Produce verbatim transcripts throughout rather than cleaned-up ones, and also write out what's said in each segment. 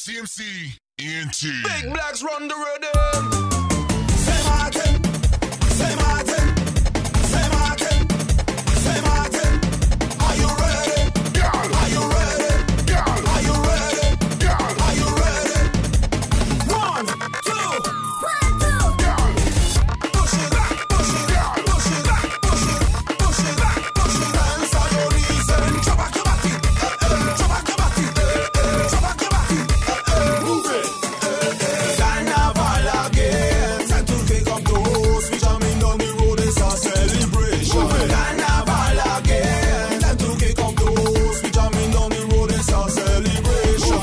C M C, E N T. Big Blacks run the rhythm. Say Martin, say Martin, say Martin, say Martin. Are you ready? Girl, Are you ready? girl, Are you ready? girl, Are you ready? One, two, One, two. girl, push it, push it, push it, push it, push it, push it. Dance on your knees and drop back your body, eh, eh, drop back your body, eh, eh, drop back your body, eh, eh, move it. Carnaval again, time to take up those. We jamming on the road, it's a celebration. Carnaval again, time to take up those. We jamming on the road, it's a celebration.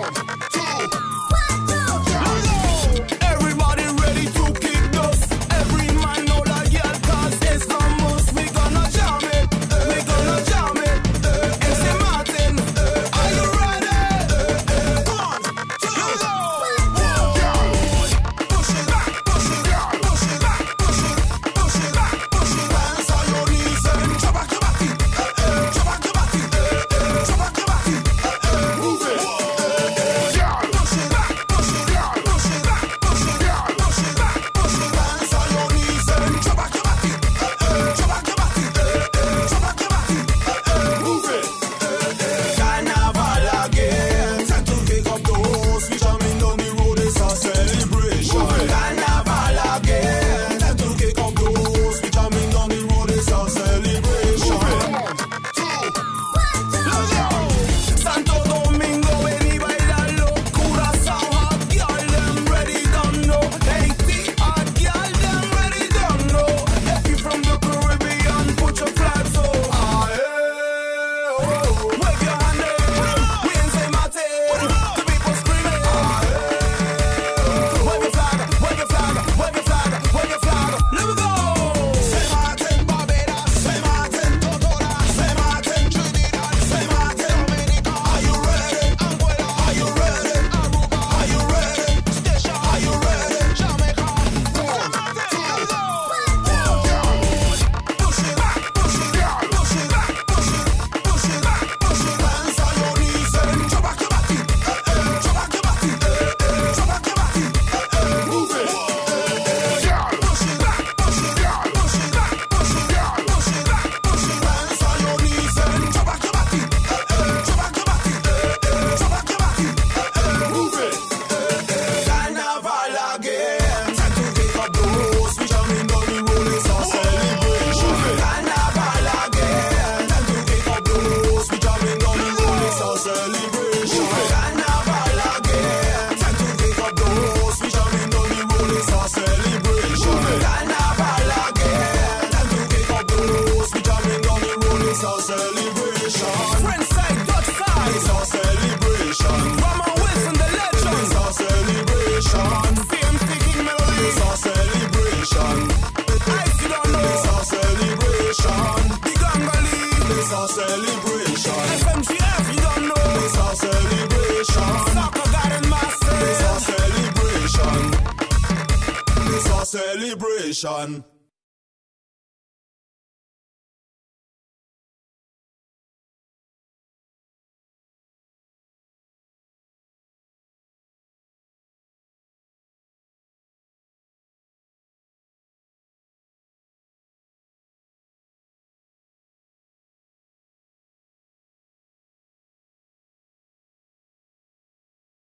One, two. Everybody ready to kick dust. Every man know that girl cause it's the most. We gonna jam it, we gonna jam it. And say Martin, are you ready? One, two, girl, push it, push it, push it, push it, push it, push it. Dance on your knees and drop back your body, drop back your body, drop back your body, move it. girl, Push it, push it, push it, push it, push it, push it. Dance on your knees and drop back your body, drop back your body, drop back your body, move it. Carnaval again, time to take up those. We jamming down the road, it's a celebration. Carnaval again, time to take up those. We jamming down the road, it's a celebration. Santo Domingo, ven y bailalo. Curazao, hot girl, them ready, don't know. Haiti, hot girl, them ready, don't know. If you from the Caribbean, put your flags up. Ah, hey, oh. Wave your hand, eh. We in Saint Martin. The people screaming. Ah, hey, oh. Wave your flag, wave your flag, wave your flag, wave your flag. Let me go. Saint Martin, Barbados. Saint Martin, Totola. Saint Martin, Trinidad. Saint Martin, Dominica. Are you ready? Anguilla. Are you ready? Aruba. Are you ready? Station. Are you ready? Jamaica. Saint Martin, let's go. Push it, push it, push it, push it, push it, push it. Dance on your knees and drop back your body, drop back your body, drop back your body, move it. girl, Push it, push it, push it, push it, push it, push it. Dance on your knees and drop back your body, drop back your body, drop back your body, move it. Carnaval again, time to take up those. We jamming down the road, it's a celebration. Carnaval again, time to take up those. We jamming down the road, it's a celebration. Carnaval again, time to take up those. We jamming down the road, it's a celebration. Carnaval again, time to take up those. We jamming down the road, it's a celebration. French side, Dutch side, it's a celebration. Rama Wilson, the legend, it's a celebration. C M C King Melody, it's a celebration. Icy don't know, it's a celebration. The Gangali, it's a celebration. F M G F, you don't know, it's a celebration. Soccer Garden Master, it's a celebration. It's a celebration.